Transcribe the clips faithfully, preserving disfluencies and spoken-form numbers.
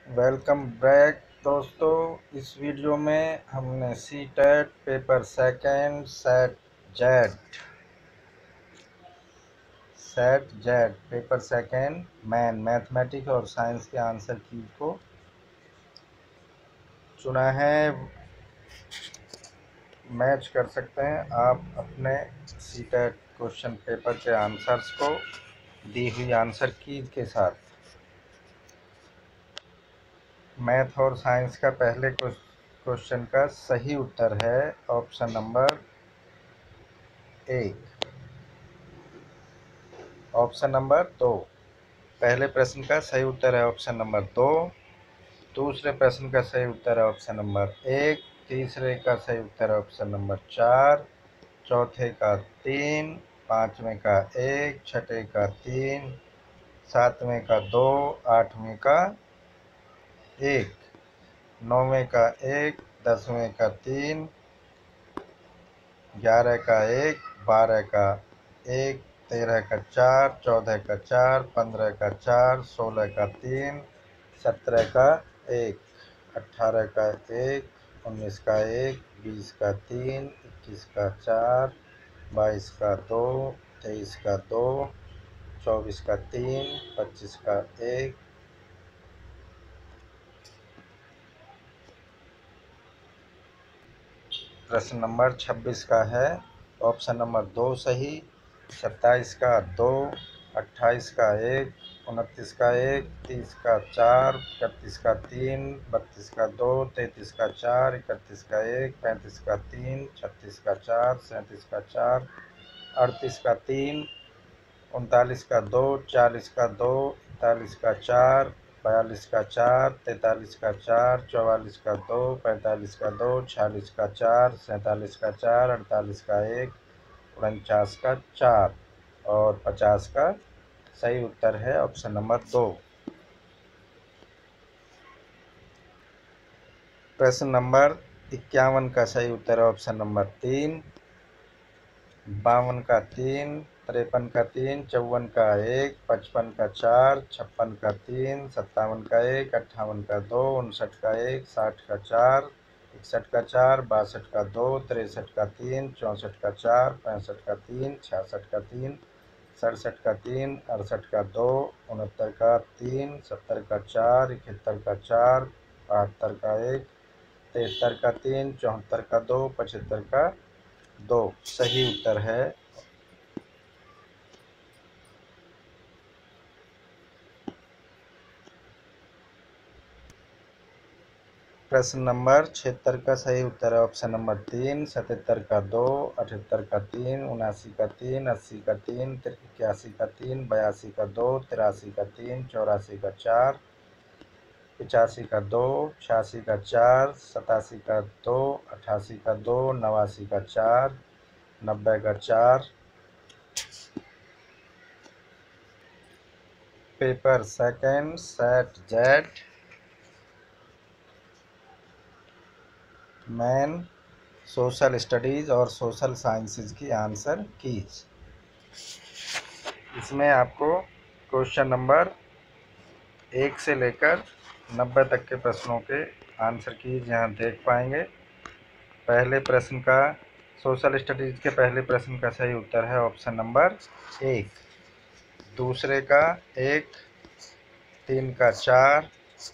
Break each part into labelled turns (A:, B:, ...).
A: Welcome back दोस्तों। इस video में हमने CTET paper second set Z set Z paper second main mathematics और साइंस के आंसर की को चुना है। मैच कर सकते हैं आप अपने सी टेट क्वेश्चन पेपर के आंसर्स को दी हुई आंसर की के साथ। मैथ और साइंस का पहले क्वेश्चन का सही उत्तर है ऑप्शन नंबर एक। ऑप्शन नंबर दो। पहले प्रश्न का सही उत्तर है ऑप्शन नंबर दो। दूसरे प्रश्न का सही उत्तर है ऑप्शन नंबर एक। तीसरे का सही उत्तर है ऑप्शन नंबर चार। चौथे का तीन। पांचवें का एक। छठे का तीन। सातवें का दो। आठवें का एक। नौवें का एक। दसवें का तीन। ग्यारह का एक। बारह का एक। तेरह का चार। चौदह का चार। पंद्रह का चार। सोलह का तीन। सत्रह का एक। अट्ठारह का एक। उन्नीस का एक। बीस का तीन। इक्कीस का चार। बाईस का दो। तेईस का दो। चौबीस का तीन। पच्चीस का एक। प्रश्न नंबर छब्बीस का है ऑप्शन नंबर दो सही। सत्ताईस का दो। अट्ठाईस का एक। उनतीस का एक। तीस का चार। इकतीस का तीन। बत्तीस का दो। तैंतीस का चार। इकतीस का एक। पैंतीस का तीन। छत्तीस का चार। सैंतीस का चार। अड़तीस का तीन। उनतालीस का दो। चालीस का दो। इकतालीस का चार। बयालीस का चार। तैंतालीस का चार। चौवालीस का दो। पैंतालीस का दो। छियालीस का चार। सैंतालीस का चार। अड़तालीस का एक। उनचास का चार और पचास का सही उत्तर है ऑप्शन नंबर दो। प्रश्न नंबर इक्यावन का सही उत्तर है ऑप्शन नंबर तीन। बावन का तीन। तिरपन का तीन। चौवन का एक। पचपन का चार। छप्पन का तीन। सत्तावन का एक। अट्ठावन का दो। उनसठ का एक। साठ का चार। इकसठ का चार। बासठ का दो। तिरसठ का तीन। चौंसठ का चार। पैंसठ का तीन। छियासठ का तीन। सड़सठ का तीन। अड़सठ का दो। उनहत्तर का तीन। सत्तर का चार। इकहत्तर का चार। बहत्तर का एक। तिहत्तर का तीन। चौहत्तर का दो। पचहत्तर का दो सही उत्तर है। प्रश्न नंबर छिहत्तर का सही उत्तर है ऑप्शन नंबर तीन। सतहत्तर का दो। अठहत्तर का तीन। उनासी का तीन। अस्सी का तीन। इक्यासी का तीन। बयासी का दो। तिरासी का तीन। चौरासी का चार। पिचासी का दो। छियासी का चार। सतासी का दो। अठासी का दो। नवासी का चार। नब्बे का चार। Paper second set Z main social studies और सोशल साइंसेज की आंसर कीज। इसमें आपको क्वेश्चन नंबर एक से लेकर नब्बे तक के प्रश्नों के आंसर कीज यहाँ देख पाएंगे। पहले प्रश्न का सोशल स्टडीज़ के पहले प्रश्न का सही उत्तर है ऑप्शन नंबर एक। दूसरे का एक। तीन का चार।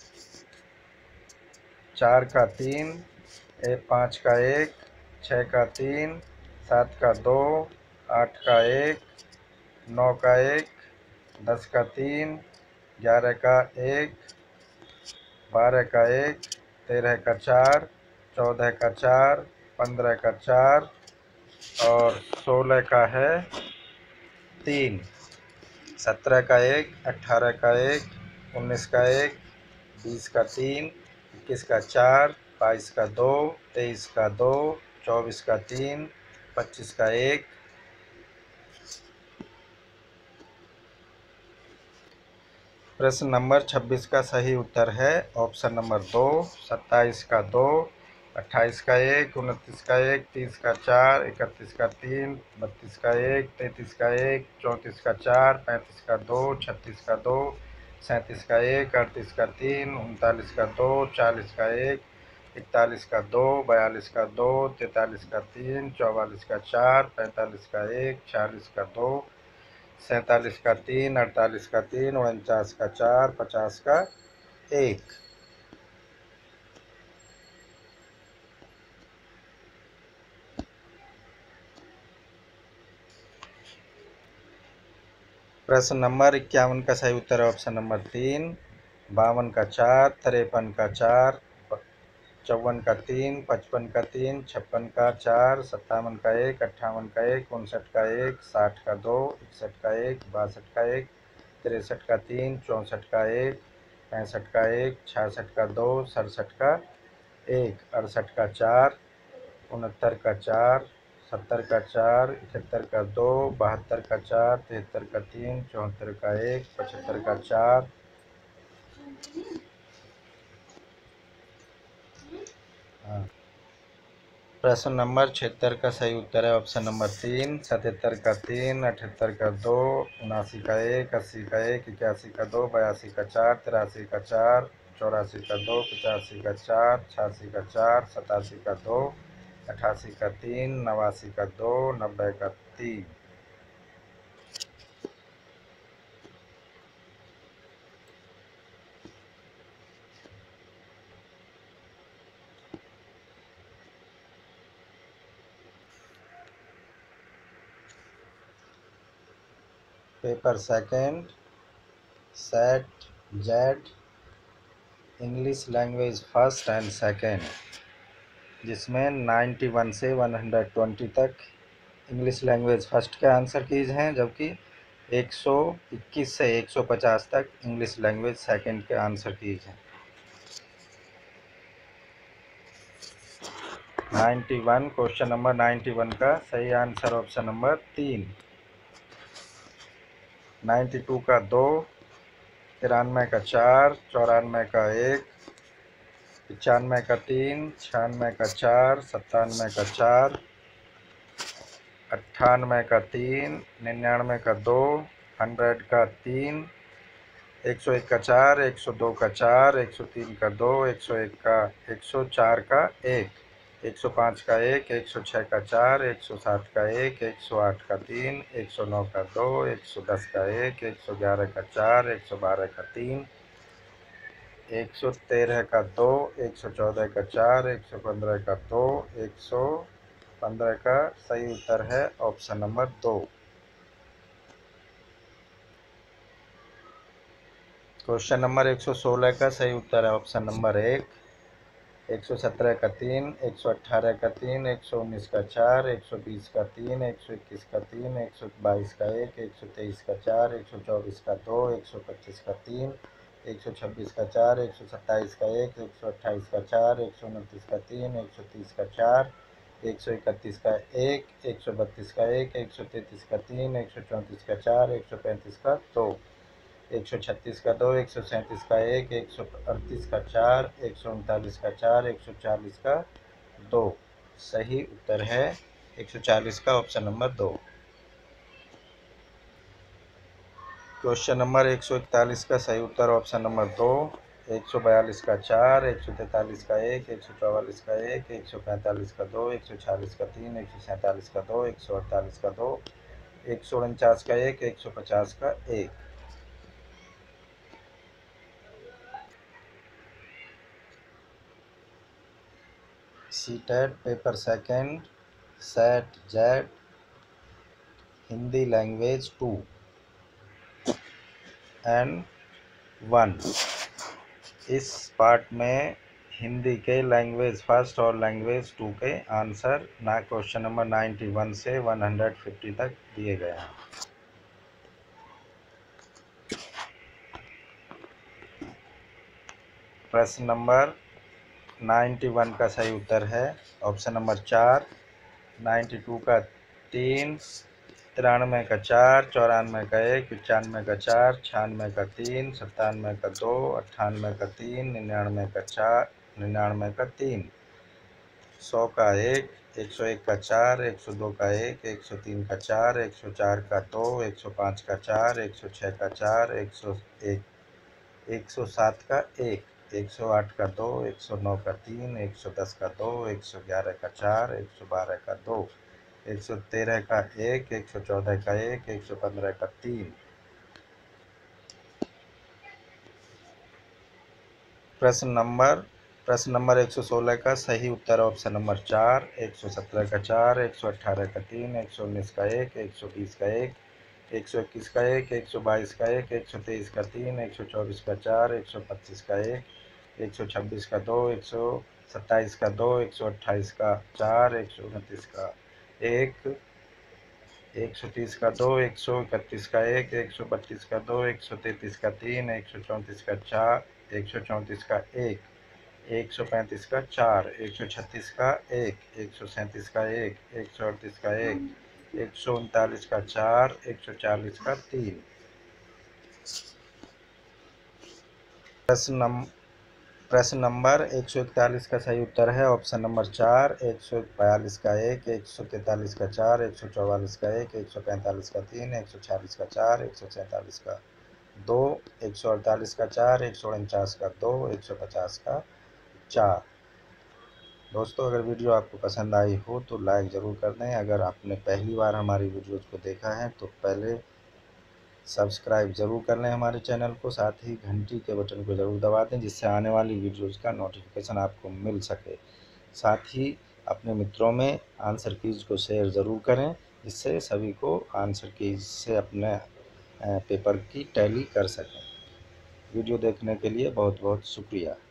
A: चार का तीन। एक पाँच का एक। छः का तीन। सात का दो। आठ का एक। नौ का एक। दस का तीन। ग्यारह का एक। बारह का एक। तेरह का चार। चौदह का चार। पंद्रह का चार और सोलह का है तीन। सत्रह का एक। अट्ठारह का एक। उन्नीस का एक। बीस का तीन। इक्कीस का चार। बाईस का दो। तेईस का दो। चौबीस का तीन। पच्चीस का एक। प्रश्न नंबर छब्बीस का सही उत्तर है ऑप्शन नंबर दो। सत्ताईस का दो। अट्ठाईस का एक। उनतीस का एक। तीस का चार। इकतीस का तीन। बत्तीस का एक। तैंतीस का एक। चौंतीस का चार। पैंतीस का दो। छत्तीस का दो। सैंतीस का एक, अड़तीस का तीन, उनतालीस का दो, चालीस का एक, इकतालीस का दो, बयालीस का दो, तैंतालीस का तीन, चौवालीस का चार, पैंतालीस का एक, छियालीस का दो, सैंतालीस का तीन, अड़तालीस का तीन, उनचास का चार, पचास का एक। प्रश्न नंबर इक्यावन का सही उत्तर है ऑप्शन नंबर तीन। बावन का चार, तिरपन का चार, चौवन का तीन, पचपन का तीन, छप्पन का चार, सत्तावन का एक, अट्ठावन का एक, उनसठ का एक, साठ का दो, इकसठ का एक, बासठ का एक, तिरसठ का तीन, चौंसठ का एक, पैंसठ का एक, छियासठ का दो, सड़सठ का एक, अड़सठ का चार, उनहत्तर का चार, सत्तर का चार, इकहत्तर का दो, बहत्तर का चार, तिहत्तर का तीन, चौहत्तर का एक, पचहत्तर का चार। हाँ। प्रश्न नंबर छिहत्तर का सही उत्तर है ऑप्शन नंबर तीन। सतहत्तर का तीन, अठहत्तर का दो, उनासी का एक, अस्सी का एक, इक्यासी का दो, बयासी का चार, तिरासी का चार, चौरासी का दो, पचासी का चार, छियासी का चार, सतासी का दो, अठासी का तीन, नवासी का दो, नब्बे का तीन। Paper second, set Z, English language first and second, जिसमें इक्यानवे से एक सौ बीस तक इंग्लिश लैंग्वेज फर्स्ट के आंसर कीज हैं, जबकि एक सौ इक्कीस से एक सौ पचास तक इंग्लिश लैंग्वेज सेकंड के आंसर कीज हैं। इक्यानवे, क्वेश्चन नंबर इक्यानवे का सही आंसर ऑप्शन नंबर तीन। बानवे का दो, तिरानवे का चार, चौरानवे का एक, पचानवे का तीन, छियानवे का चार, सत्तानवे का चार, अट्ठानवे का तीन, निन्यानवे का दो, हंड्रेड का तीन, एक सौ एक का चार, एक सौ दो का चार, एक सौ तीन का दो, एक सौ एक का एक सौ चार का एक, एक सौ पाँच का एक, एक सौ छः का चार, एक सौ सात का एक, एक सौ आठ का तीन, एक सौ नौ का दो, एक सौ दस का एक, एक सौ ग्यारह का चार, एक सौ बारह का तीन, एक सौ तेरह का दो, एक सौ चौदह का चार, एक सौ पंद्रह का दो, एक सौ पंद्रह का सही उत्तर है ऑप्शन नंबर दो। क्वेश्चन नंबर एक सौ सोलह का सही उत्तर है ऑप्शन नंबर एक। एक सौ सत्रह का तीन, एक सौ अट्ठारह का तीन, एक सौ उन्नीस का चार, एक सौ बीस का तीन, एक सौ इक्कीस का तीन, एक सौ बाईस का एक, एक सौ तेईस का चार, एक सौ चौबीस का दो, एक सौ पच्चीस का तीन, एक सौ छब्बीस का चार, एक सौ सत्ताईस का एक, एक सौ अट्ठाईस का चार, एक सौ उनतीस का तीन, एक सौ तीस का चार, एक सौ इकतीस का एक, एक सौ बत्तीस का एक, एक सौ तैंतीस का तीन, एक सौ चौंतीस का चार, एक सौ पैंतीस का दो, एक सौ छत्तीस का दो, एक सौ सैंतीस का एक, एक सौ अड़तीस का चार, एक सौ उनतालीस का चार, एक सौ चालीस का दो। सही उत्तर है एक सौ चालीस का ऑप्शन नंबर दो। क्वेश्चन नंबर एक सौ इकतालीस का सही उत्तर ऑप्शन नंबर दो। एक सौ बयालीस का चार, एक सौ तैंतालीस का एक, एक सौ चौवालीस का एक, एक सौ पैंतालीस का दो, एक सौ छियालीस का तीन, एक सौ सैंतालीस का दो, एक सौ अड़तालीस का दो, एक सौ उनचास का एक, एक सौ पचास का एक। CTET paper second, set Z, Hindi language two and one. इस पार्ट में हिंदी के लैंग्वेज फर्स्ट और लैंग्वेज टू के आंसर ना क्वेश्चन नंबर इक्यानवे से एक सौ पचास तक दिए गए हैं। प्रश्न नंबर इक्यानवे का सही उत्तर है ऑप्शन नंबर चार। बानवे का तीन, तिरानवे का चार, चौरानवे का एक, पचानवे का चार, छियानवे का तीन, सत्तानवे का दो, अट्ठानवे का तीन, निन्यानवे का चार, निन्यानवे का तीन, सौ का एक, एक सौ एक का चार, एक सौ दो का एक, एक सौ तीन का चार, एक सौ चार का दो, एक सौ पाँच का चार, एक सौ छः का चार, एक सौ एक एक सौ सात का एक, एक सौ आठ का दो, एक सौ नौ का तीन, एक सौ दस का दो, एक सौ ग्यारह का चार, एक सौ बारह का दो, एक सौ तेरह का एक, एक सौ चौदह का एक, एक सौ पंद्रह का तीन। प्रश्न नंबर प्रश्न नंबर एक सौ सोलह का सही उत्तर ऑप्शन नंबर चार, एक सौ सत्रह का चार, एक सौ अठारह का तीन, एक सौ उन्नीस का एक, एक सौ बीस का एक, एक सौ इक्कीस का एक, एक सौ बाईस का एक, एक सौ तेईस का तीन, एक सौ चौबीस का चार, एक सौ पच्चीस का एक, एक सौ छब्बीस का दो, एक सौ सत्ताईस का दो, एक सौ अट्ठाईस का चार, एक सौ उनतीस का एक, एक सौ तीस का दो, एक सौ इकतीस का एक, एक सौ बत्तीस का दो, एक सौ तैंतीस का तीन, एक सौ चौंतीस का चार, एक सौ चौंतीस का एक, एक सौ पैंतीस का चार, एक सौ छत्तीस का एक, एक सौ सैंतीस का एक, एक सौ अड़तीस का एक, एक सौ उनतालीस का चार, एक सौ चालीस का तीन। प्रश्न नंबर प्रश्न नंबर एक सौ इकतालीस का सही उत्तर है ऑप्शन नंबर चार, एक सौ बयालीस का एक, एक सौ तैंतालीस का चार, एक सौ चौवालीस का एक, एक सौ पैंतालीस का तीन, एक सौ छियालीस का चार, एक सौ सैंतालीस का दो, एक सौ अड़तालीस का चार, एक सौ उनचास का दो, एक सौ पचास का चार। दोस्तों, अगर वीडियो आपको पसंद आई हो तो लाइक ज़रूर कर दें। अगर आपने पहली बार हमारी वीडियोज़ को देखा है तो पहले सब्सक्राइब ज़रूर कर लें हमारे चैनल को, साथ ही घंटी के बटन को ज़रूर दबा दें जिससे आने वाली वीडियोज़ का नोटिफिकेशन आपको मिल सके। साथ ही अपने मित्रों में आंसर कीज को शेयर ज़रूर करें जिससे सभी को आंसर कीज से अपने पेपर की टैली कर सकें। वीडियो देखने के लिए बहुत बहुत शुक्रिया।